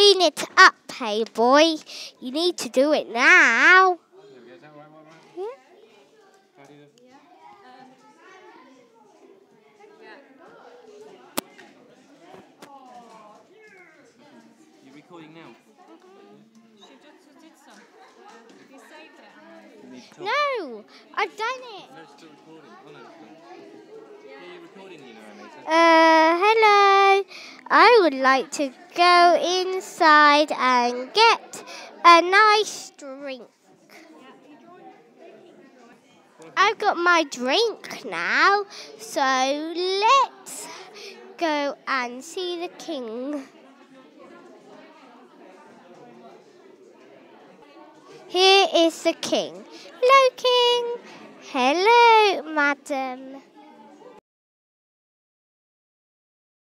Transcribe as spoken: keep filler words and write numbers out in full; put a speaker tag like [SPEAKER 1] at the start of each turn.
[SPEAKER 1] clean it up, hey boy. You need to do it now. Yeah.
[SPEAKER 2] You're recording now?
[SPEAKER 3] She just did some. You saved it.
[SPEAKER 1] No, I've done it.
[SPEAKER 2] No, it's still recording. Oh, no, it's not. Yeah, you're recording, you know, Annelise.
[SPEAKER 1] Uh, hello. I would like to go inside and get a nice drink. I've got my drink now, so let's go and see the king. Here is the king. Hello, king. Hello, madam.